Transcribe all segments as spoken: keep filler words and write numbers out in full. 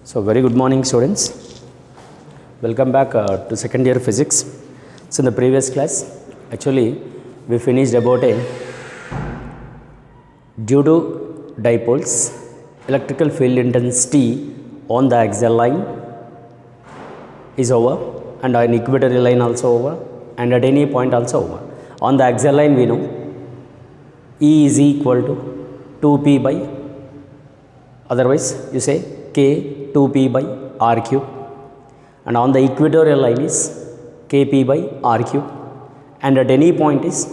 So very good morning students, welcome back uh, to second year physics. So in the previous class actually we finished about a due to dipoles electrical field intensity on the axial line is over and on equatorial line also over and at any point also over. On the axial line we know E is equal to two p by, otherwise you say K two p by R cube, and on the equatorial line is K p by R cube, and at any point is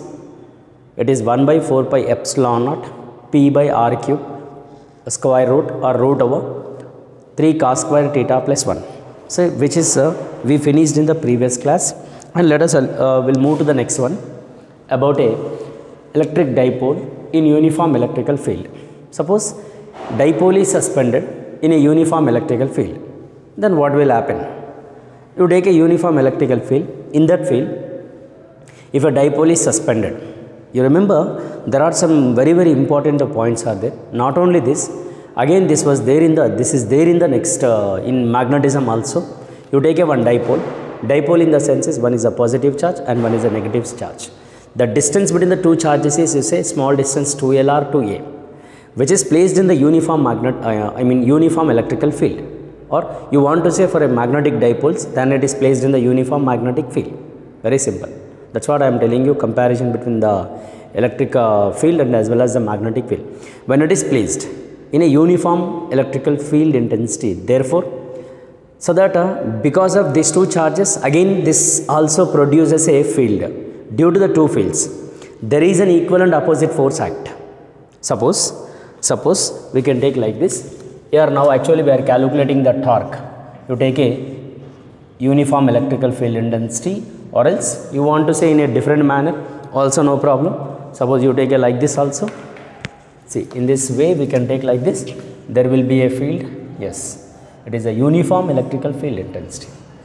it is one by four pi epsilon naught P by R cube square root or root over three cos square theta plus one. So which is uh, we finished in the previous class, and let us uh, will move to the next one about a electric dipole in uniform electrical field. Suppose dipole is suspended in a uniform electrical field, then what will happen? You take a uniform electrical field. In that field, if a dipole is suspended, you remember there are some very very important points are there. Not only this, again this was there in the this is there in the next uh, in magnetism also. You take a one dipole. Dipole in the sense is one is a positive charge and one is a negative charge. The distance between the two charges is, you say, small distance two L or two A, which is placed in the uniform magnet uh, I mean uniform electrical field, or you want to say for a magnetic dipoles, then it is placed in the uniform magnetic field. Very simple. That's what I am telling you, comparison between the electric uh, field and as well as the magnetic field. When it is placed in a uniform electrical field intensity, therefore, so that uh, because of these two charges, again this also produces a field. Due to the two fields, there is an equal and opposite force act. Suppose, suppose we can take like this. Here now actually we are calculating the torque. You take a uniform electrical field intensity, or else you want to say in a different manner, also no problem. Suppose you take a like this also. See, in this way we can take like this. There will be a field. Yes, it is a uniform electrical field intensity,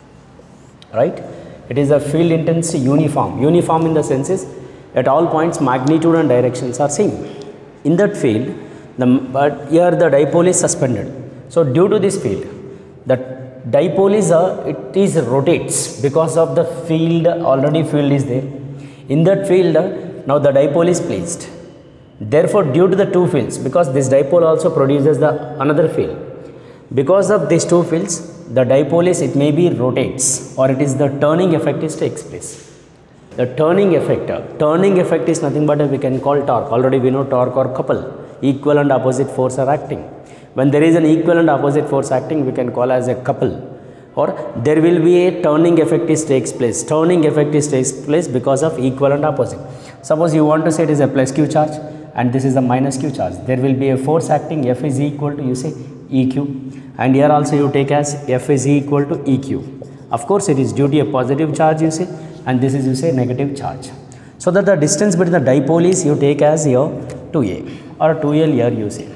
right? It is a field intensity uniform. Uniform in the sense is at all points magnitude and directions are same. In that field, the, but here the dipole is suspended. So due to this field, the dipole is a, it is rotates because of the field, already field is there. In that field, now the dipole is placed. Therefore, due to the two fields, because this dipole also produces the another field, because of these two fields, the dipole is, it may be rotates, or it is the turning effect is takes place. The turning effect, uh, turning effect is nothing but uh, we can call torque. Already we know torque or couple, equal and opposite force are acting. When there is an equal and opposite force acting, we can call as a couple, or there will be a turning effect is takes place. Turning effect is takes place because of equal and opposite. Suppose you want to say it is a plus q charge and this is a minus q charge. There will be a force acting, F is equal to, you say, E Q, and here also you take as F is equal to E Q. Of course, it is due to a positive charge, you say, and this is, you say, negative charge. So that the distance between the dipole is you take as your two A or two L here, you say.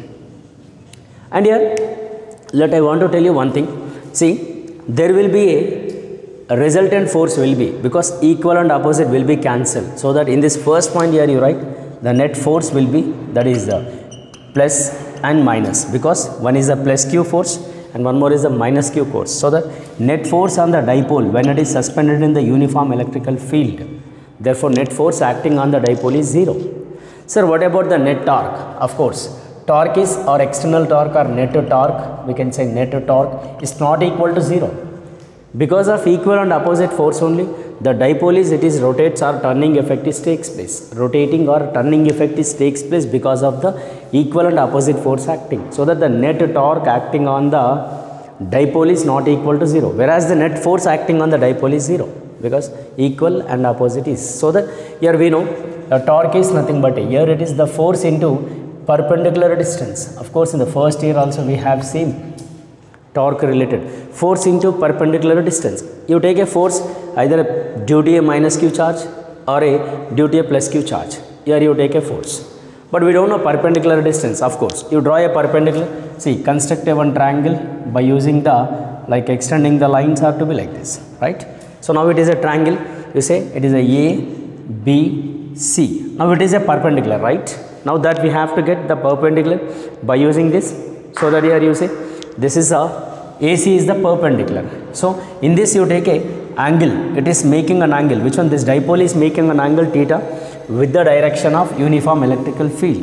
And here, let I want to tell you one thing. See, there will be a, a resultant force will be, because equal and opposite will be cancelled. So that in this first point here you write the net force will be, that is the plus and minus, because one is a plus q force and one more is a minus q force. So the net force on the dipole when it is suspended in the uniform electrical field, therefore net force acting on the dipole is zero. Sir, what about the net torque? Of course, torque is, or external torque or net torque, we can say net torque is not equal to zero. Because of equal and opposite force only, the dipole is, it is rotates or turning effect is takes place. Rotating or turning effect is takes place because of the equal and opposite force acting. So that the net torque acting on the dipole is not equal to zero. Whereas the net force acting on the dipole is zero, because equal and opposite is. So that here we know the torque is nothing but, here it is the force into perpendicular distance. Of course, in the first year also we have seen torque related, force into perpendicular distance. You take a force either due to a minus q charge or a due to a plus q charge. Here you take a force, but we don't know perpendicular distance. Of course, you draw a perpendicular, see, construct a one triangle by using the, like extending the lines are to be like this, right? So now it is a triangle, you say it is a A, B, C. Now it is a perpendicular, right? Now that we have to get the perpendicular by using this, so that here you say this is a A C is the perpendicular. So in this you take a angle, it is making an angle. Which one? This dipole is making an angle theta with the direction of uniform electrical field.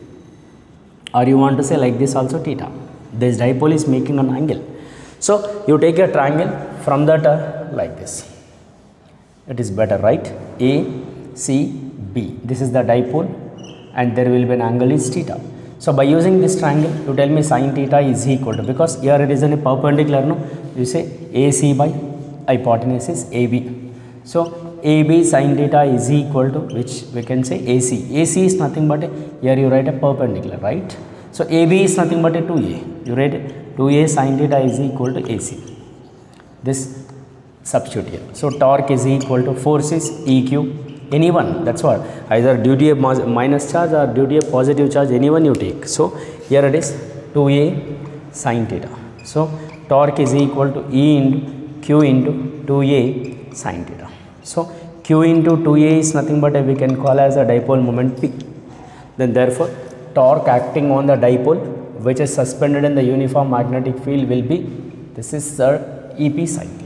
Or you want to say like this also theta. This dipole is making an angle. So you take a triangle from that uh, like this. It is better, right? A, C, B. This is the dipole and there will be an angle is theta. So by using this triangle, you tell me sin theta is equal to, because here it is in a perpendicular, no? You say A C by hypotenuse is A B. So A B sin theta is equal to, which we can say A C. A C is nothing but a, here you write a perpendicular, right? So A B is nothing but a two A. You write two A sin theta is equal to A C. This substitute here. So torque is equal to force is E Q. Anyone, that's what, either due to a minus charge or due to a positive charge, anyone you take. So here it is two A sin theta. So torque is equal to E into Q into two A sin theta. So Q into two A is nothing but a, we can call as a dipole moment P. Then therefore torque acting on the dipole which is suspended in the uniform magnetic field will be, this is the E P sin theta.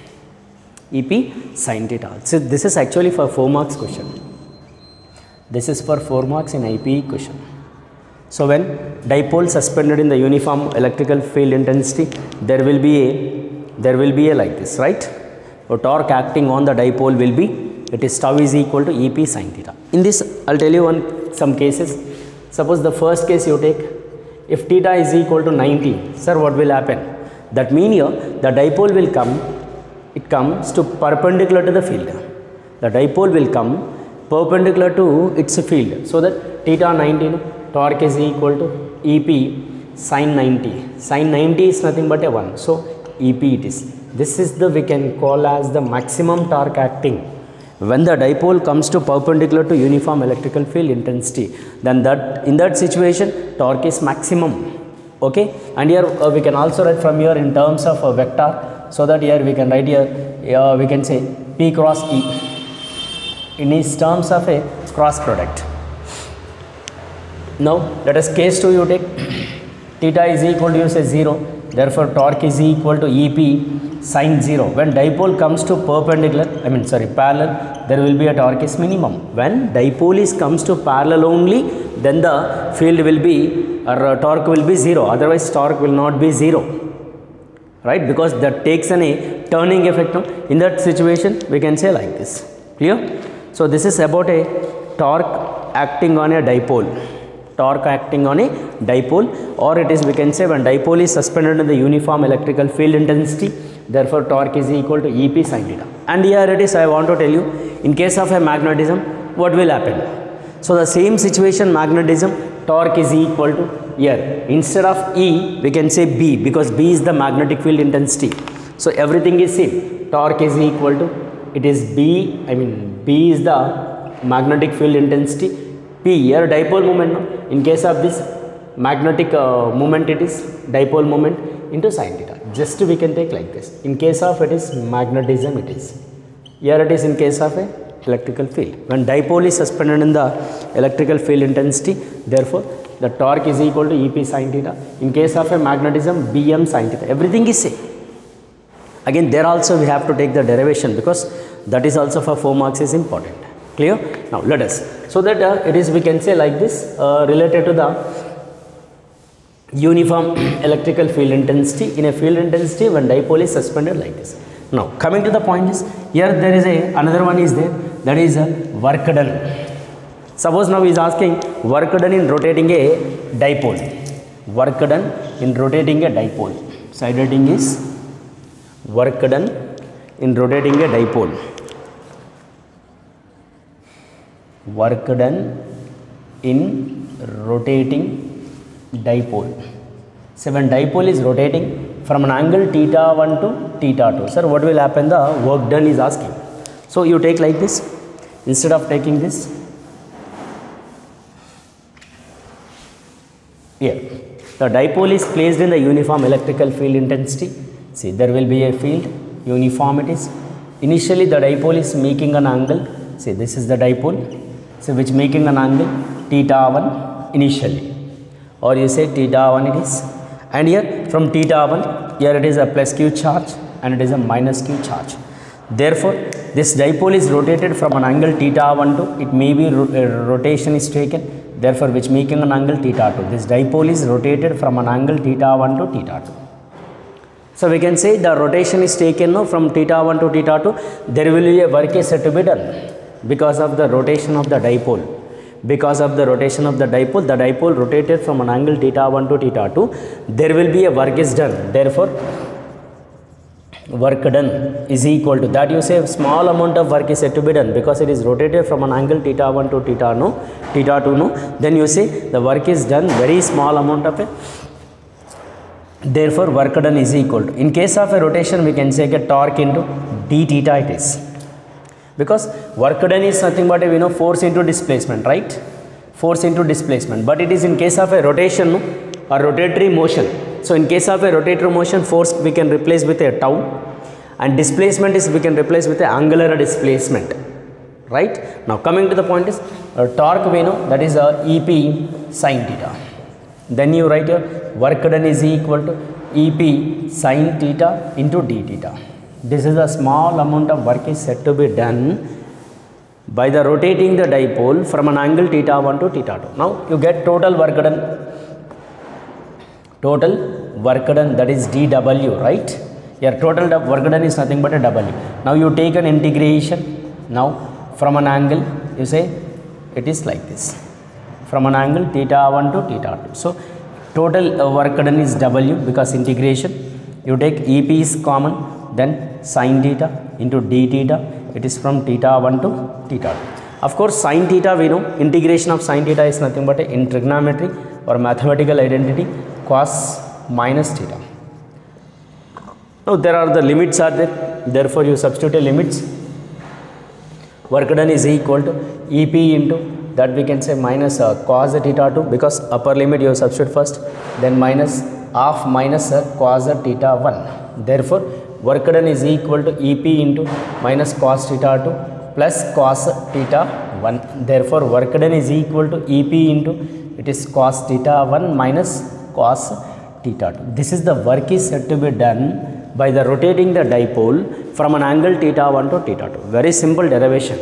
E P sin theta. So this is actually for four marks question. This is for four marks in I P E question. So when dipole suspended in the uniform electrical field intensity, there will be a, there will be a like this, right? So torque acting on the dipole will be, it is tau is equal to E P sin theta. In this, I'll tell you one some cases. Suppose the first case you take, if theta is equal to ninety, sir, what will happen? That means here the dipole will come. It comes to perpendicular to the field. The dipole will come perpendicular to its field. So that theta ninety, torque is equal to E P sin ninety. Sin ninety is nothing but a one. So E P it is. This is the, we can call as the maximum torque acting. When the dipole comes to perpendicular to uniform electrical field intensity, then that in that situation torque is maximum. Okay. And here uh, we can also write from here in terms of a vector. So that here we can write here, uh, we can say P cross E in its terms of a cross product. Now let us case two you take, theta is equal to, you say zero, therefore torque is equal to E P sin zero. When dipole comes to perpendicular, I mean sorry parallel, there will be a torque is minimum. When dipole is comes to parallel only, then the field will be, or uh, torque will be zero, otherwise torque will not be zero. Right, because that takes an a turning effect. No? In that situation we can say like this. Clear? So this is about a torque acting on a dipole. Torque acting on a dipole, or it is, we can say, when dipole is suspended in the uniform electrical field intensity, therefore torque is equal to E P sin theta. And here it is, I want to tell you, in case of a magnetism, what will happen? So the same situation, magnetism, torque is equal to, here instead of E we can say B, because B is the magnetic field intensity. So everything is same. Torque is equal to, it is B, I mean B is the magnetic field intensity, P here dipole moment. In case of this magnetic uh, moment, it is dipole moment into sin theta. Just we can take like this. In case of it is magnetism, it is. Here it is in case of a electrical field. When dipole is suspended in the electrical field intensity, therefore the torque is equal to E P sin theta. In case of a magnetism, B M sin theta. Everything is same. Again, there also we have to take the derivation, because that is also for four marks is important. Clear? Now let us. So that uh, it is, we can say like this, uh, related to the uniform electrical field intensity. In a field intensity, when dipole is suspended like this. Now coming to the point is, here there is a another one is there, that is a work done. Suppose now he is asking work done in rotating a dipole. Work done in rotating a dipole. Side heading is work done in rotating a dipole. Work done in rotating dipole. So when dipole is rotating from an angle theta one to theta two. Sir, what will happen? The work done is asking. So you take like this. Instead of taking this, here the dipole is placed in the uniform electrical field intensity. See, there will be a field, uniform it is. Initially the dipole is making an angle. See, this is the dipole. So which making an angle theta one initially, or you say theta one it is, and here from theta one, here it is a plus q charge and it is a minus q charge. Therefore, this dipole is rotated from an angle theta one to, it may be ro uh, rotation is taken, therefore which making an angle theta two. This dipole is rotated from an angle theta one to theta two. So we can say the rotation is taken no, from theta one to theta two, there will be a work is said to be done because of the rotation of the dipole. Because of the rotation of the dipole, the dipole rotated from an angle theta one to theta two, there will be a work is done. Therefore, work done is equal to that, you say small amount of work is said to be done because it is rotated from an angle theta one to theta no theta two no, then you say the work is done very small amount of it, therefore work done is equal to, in case of a rotation we can say get torque into d theta it is, because work done is nothing but a, you know, force into displacement, right, force into displacement, but it is in case of a rotation no, or rotatory motion. So in case of a rotatory motion, force we can replace with a tau, and displacement is we can replace with a angular displacement, right. Now coming to the point is uh, torque we know that is a ep sin theta, then you write your work done is equal to ep sin theta into d theta. This is a small amount of work is said to be done by the rotating the dipole from an angle theta one to theta two. Now you get total work done, total work done, that is dw, right. Your total work done is nothing but a w. Now you take an integration, now from an angle you say it is like this, from an angle theta one to theta two. So total uh, work done is w, because integration you take ep is common, then sin theta into d theta, it is from theta one to theta two. Of course sin theta we know, integration of sin theta is nothing but a, in trigonometry or mathematical identity, cos minus theta. Now there are the limits are there, therefore you substitute limits. Work done is equal to ep into that we can say minus uh, cos theta two, because upper limit you substitute first, then minus half minus uh, cos theta one. Therefore work done is equal to ep into minus cos theta two plus cos theta one. Therefore work done is equal to ep into it is cos theta one minus cos theta two. This is the work is said to be done by the rotating the dipole from an angle theta one to theta two. Very simple derivation.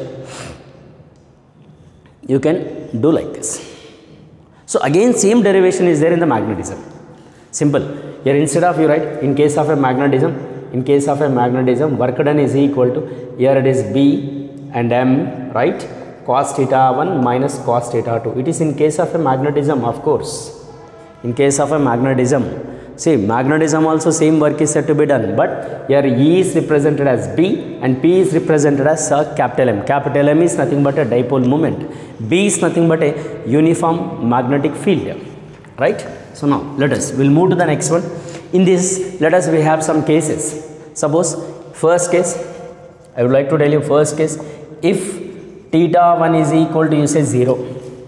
You can do like this. So again same derivation is there in the magnetism. Simple. Here instead of you write in case of a magnetism, in case of a magnetism work done is equal to, here it is B and M, right, cos theta one minus cos theta two. It is in case of a magnetism, of course. In case of a magnetism, see magnetism also same work is said to be done, but here E is represented as B and P is represented as uh, capital M. Capital M is nothing but a dipole moment. B is nothing but a uniform magnetic field, right. So now let us, we'll move to the next one. In this, let us we have some cases. Suppose first case, I would like to tell you first case, if theta one is equal to you say zero,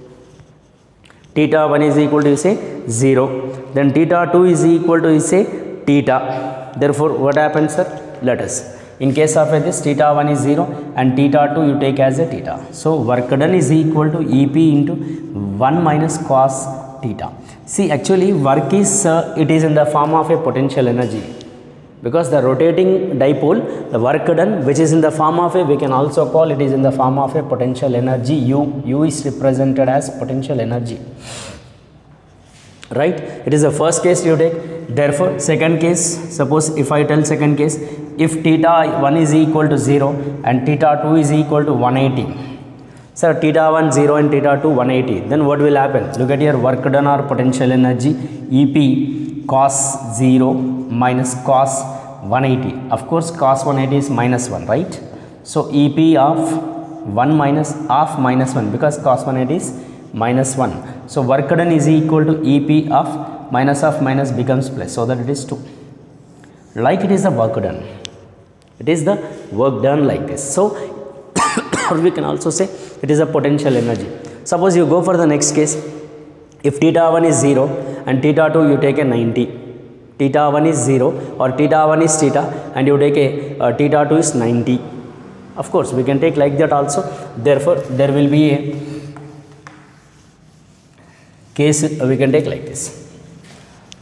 theta one is equal to you say zero, then theta two is equal to you say theta. Therefore what happens, sir? Let us, in case of uh, this theta one is zero and theta two you take as a theta. So work done is equal to ep into one minus cos theta. See actually work is uh, it is in the form of a potential energy, because the rotating dipole, the work done which is in the form of a, we can also call it is in the form of a potential energy. U, U is represented as potential energy, right. It is the first case you take. Therefore second case, suppose if I tell second case, if theta one is equal to zero and theta two is equal to one eighty, sir, theta one zero and theta two one eighty, then what will happen? Look at your work done or potential energy, ep cos zero minus cos one eighty. Of course cos one eighty is minus one, right. So ep of one minus half minus one, because cos one eighty is minus one. So work done is equal to ep of minus of minus becomes plus, so that it is two. Like it is the work done. It is the work done like this. So or we can also say it is a potential energy. Suppose you go for the next case, if theta one is zero and theta two you take a ninety, theta one is zero or theta one is theta and you take a uh, theta two is ninety. Of course we can take like that also. Therefore there will be a case uh, we can take like this.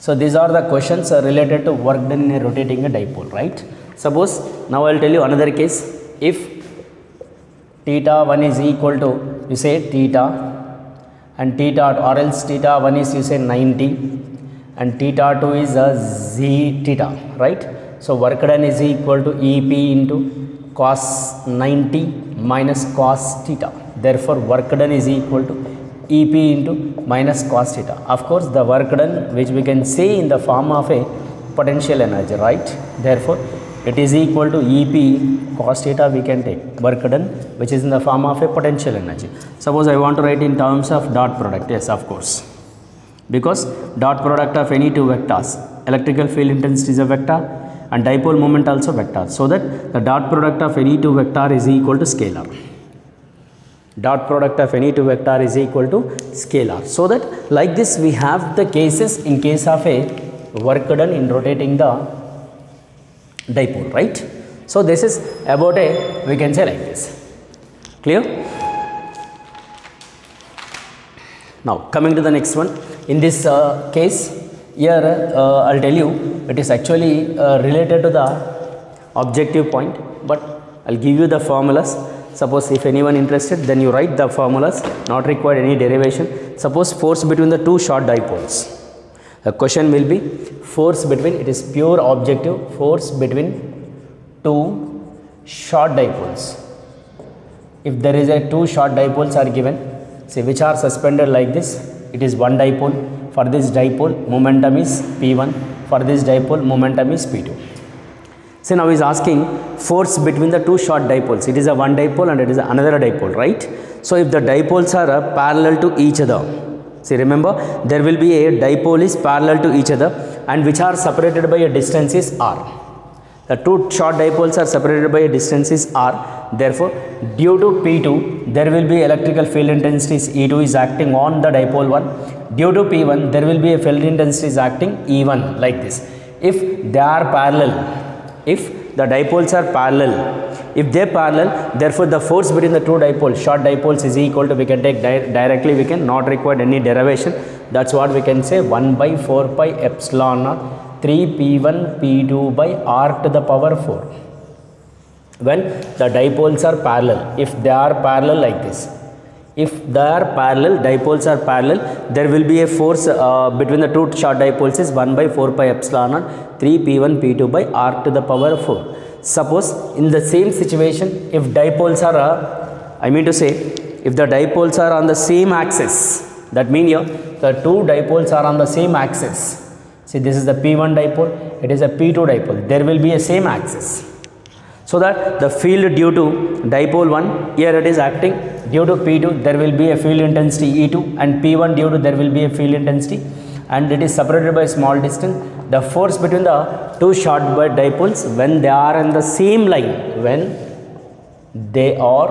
So these are the questions uh, related to work done in a rotating a dipole, right? Suppose now I will tell you another case. If theta one is equal to, you say theta, and theta or else theta one is, you say ninety, and theta two is a z theta, right? So work done is equal to E P into cos ninety minus cos theta. Therefore work done is equal to E P into minus cos theta. Of course the work done which we can say in the form of a potential energy, right? Therefore it is equal to E P cos theta, we can take work done which is in the form of a potential energy. Suppose I want to write in terms of dot product. Yes, of course, because dot product of any two vectors, electrical field intensity is a vector and dipole moment also vector, so that the dot product of any two vector is equal to scalar. Dot product of any two vector is equal to scalar. So that like this we have the cases in case of a work done in rotating the dipole, right? So this is about a, we can say like this. Clear? Now coming to the next one. In this uh, case here uh, I'll tell you it is actually uh, related to the objective point, but I'll give you the formulas. Suppose if anyone interested, then you write the formulas, not required any derivation. Suppose force between the two short dipoles. The question will be force between, it is pure objective, force between two short dipoles. If there is a two short dipoles are given, say which are suspended like this, it is one dipole. For this dipole momentum is P one, for this dipole momentum is P two. So now he is asking force between the two short dipoles. It is a one dipole and it is another dipole, right? So if the dipoles are uh, parallel to each other, see remember there will be a dipole is parallel to each other and which are separated by a distance is r. The two short dipoles are separated by a distance is r. Therefore due to P two there will be electrical field intensity is E two is acting on the dipole one. Due to P one there will be a field intensity is acting E one, like this. If they are parallel, if the dipoles are parallel, if they parallel, therefore the force between the two dipoles, short dipoles is equal to, we can take di directly, we can not require any derivation. That's what we can say, one by four pi epsilon naught three P one P two by R to the power four. When the dipoles are parallel, if they are parallel like this, if they are parallel, dipoles are parallel, there will be a force uh, between the two short dipoles is one by four pi epsilon naught three P one P two by R to the power four. Suppose in the same situation, if dipoles are, uh, I mean to say, if the dipoles are on the same axis, that means here the two dipoles are on the same axis. See, this is the P one dipole, it is a P two dipole, there will be a same axis. So that the field due to dipole one, here it is acting, due to P two there will be a field intensity E two, and P one due to there will be a field intensity, and it is separated by a small distance. The force between the two short dipoles when they are in the same line, when they are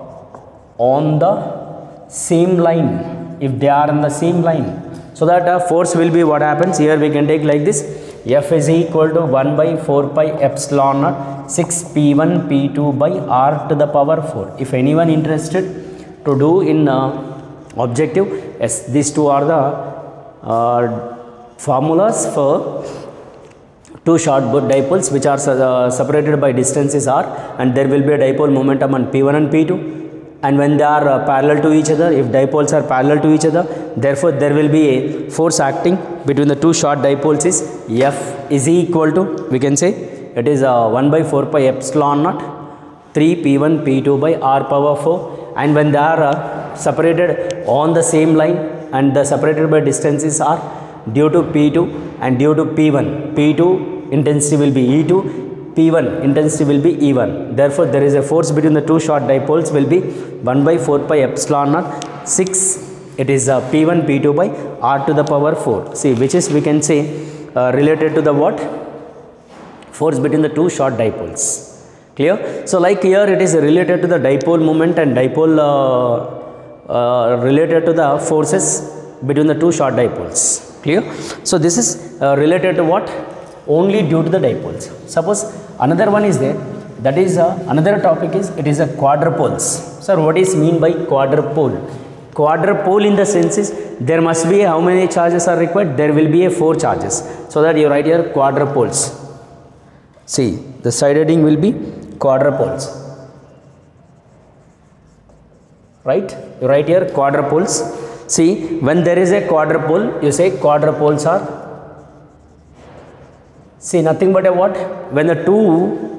on the same line, if they are in the same line, so that uh, force will be, what happens here we can take like this, F is equal to one by four pi epsilon naught six P one P two by R to the power four. If anyone interested to do in uh, objective, yes, these two are the uh, formulas for two short dipoles which are uh, separated by distances r, and there will be a dipole momentum on P one and P two, and when they are uh, parallel to each other, if dipoles are parallel to each other, therefore there will be a force acting between the two short dipoles is F is equal to, we can say it is uh, one by four pi epsilon naught three P one P two by R power four, and when they are uh, separated on the same line and the separated by distances are due to P two and due to P one, P two intensity will be E two, P one intensity will be E one. Therefore there is a force between the two short dipoles will be one by four pi epsilon naught six, it is uh, P one P two by R to the power four. See, which is, we can say uh, related to the what? Force between the two short dipoles. Clear? So like here it is related to the dipole moment and dipole uh, uh, related to the forces between the two short dipoles. Clear? So this is uh, related to what? Only due to the dipoles. Suppose another one is there, that is uh, another topic is, it is a quadrupoles. Sir, what is mean by quadrupole? Quadrupole in the sense is there must be a, how many charges are required? There will be a four charges. So that you write here quadrupoles. See, the side heading will be quadrupoles. Right? You write here quadrupoles. See, when there is a quadrupole, you say quadrupoles are, see, nothing but a what? When the two,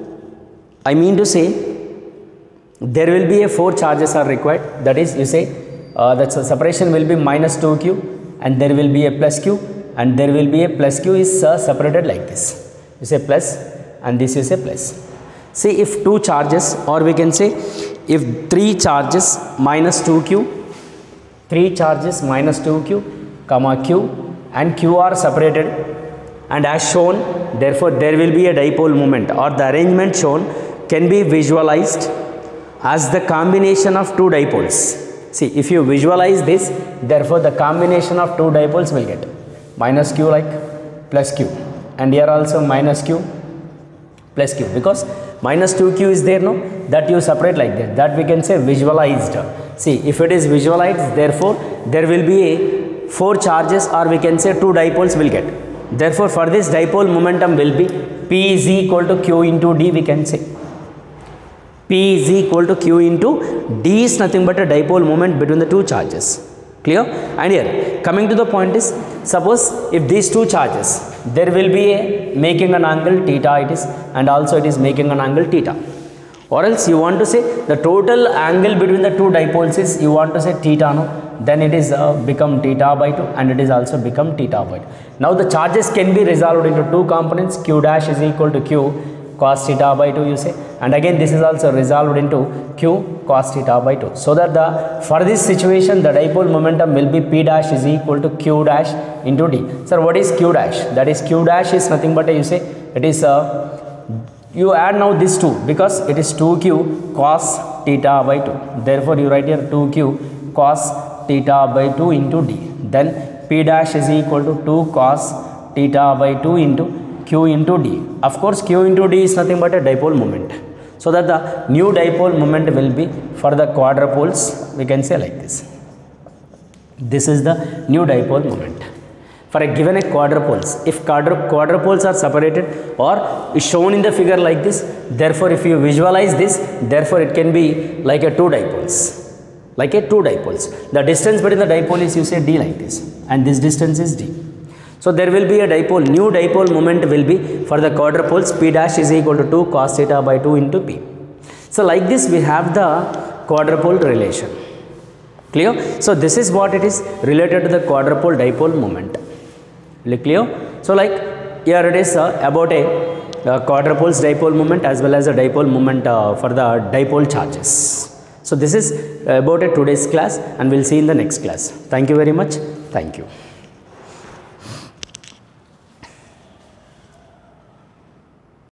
I mean to say, there will be a four charges are required. That is, you say, uh, that separation will be minus two q, and there will be a plus q, and there will be a plus q is uh, separated like this. You say plus, and this is a plus. See, if two charges, or we can say, if three charges minus two q, three charges minus two q, comma q, and q are separated, and as shown, therefore there will be a dipole moment, or the arrangement shown can be visualized as the combination of two dipoles. See, if you visualize this, therefore the combination of two dipoles will get minus q like plus q, and here also minus q plus q, because minus two q is there, no, that you separate like that, that we can say visualized. See, if it is visualized, therefore there will be a four charges, or we can say two dipoles will get. Therefore for this dipole momentum will be P is equal to q into d, we can say. P is equal to q into d is nothing but a dipole moment between the two charges. Clear? And here coming to the point is, suppose if these two charges, there will be a making an angle theta it is, and also it is making an angle theta, or else you want to say the total angle between the two dipoles is, you want to say theta, no, then it is uh, become theta by two, and it is also become theta by two. Now the charges can be resolved into two components, q dash is equal to q cos theta by two, you say, and again this is also resolved into q cos theta by two, so that the for this situation the dipole momentum will be P dash is equal to q dash into d. Sir, what is q dash? That is, q dash is nothing but a, you say, it is uh, you add now this two, because it is two q cos theta by two, therefore you write here two q cos theta by two into d, then P dash is equal to two cos theta by two into q into d. Of course q into d is nothing but a dipole moment, so that the new dipole moment will be for the quadrupoles, we can say like this. This is the new dipole moment for a given a quadrupoles. If quadru quadrupoles are separated or is shown in the figure like this, therefore if you visualize this, therefore it can be like a two dipoles, like a two dipoles. The distance between the dipole is, you say, d like this, and this distance is d. So there will be a dipole, new dipole moment will be for the quadrupoles, P dash is equal to two cos theta by two into P. So like this we have the quadrupole relation. Clear? So this is what it is related to the quadrupole dipole moment. Clear? So like here it is uh, about a uh, quadrupoles dipole moment as well as a dipole moment uh, for the dipole charges. So this is about a today's class, and we'll see in the next class. Thank you very much. Thank you.